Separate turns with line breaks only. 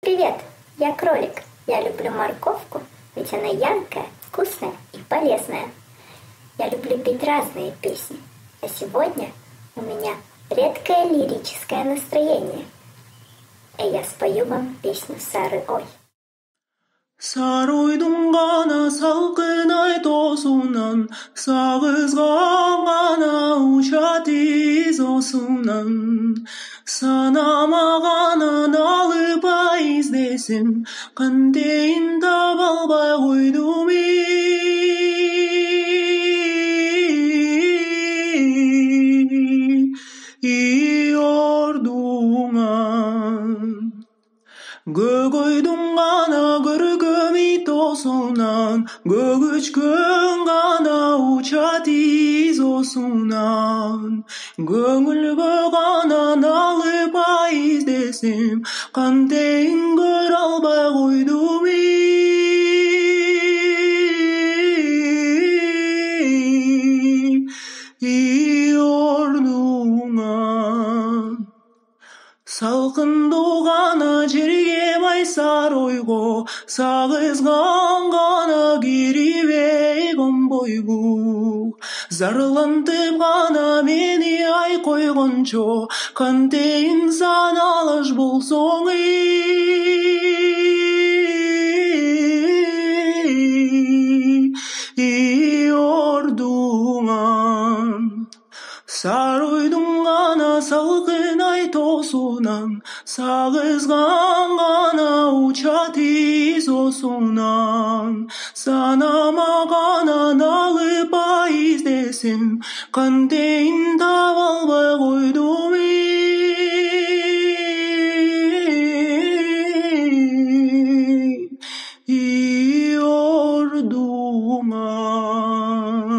Привет, я кролик. Я люблю морковку, ведь она яркая, вкусная и полезная. Я люблю петь разные песни, а сегодня у меня редкое лирическое настроение. И я спою вам песню Сары Ой.
Саройдың ғана салқын ай тосуынан, сағызған ғана ұша тез осынан. Санама ғана налып іздесем, қандайын таба албай қойдым ордуңан. Гөгөйдің ғана күркөмей тосынан, гөгөчкөн ғана уча тез осынан. Көңілгі ғана налып іздесем, қандайын көре албай қойдым ордуңан. Салқынды ғана жерге майсар ойго, сағызған ғана керебей бойбу. Зарлантып ғана мені ай қойғанчо, қандайын саналыш болсоң ордуңан. Саройдың ғана салқын ай тосуынан, сағызған ғана уча тез осынан. Санама ғана налып іздесем, қандайын таба албай қойдым ордуңан.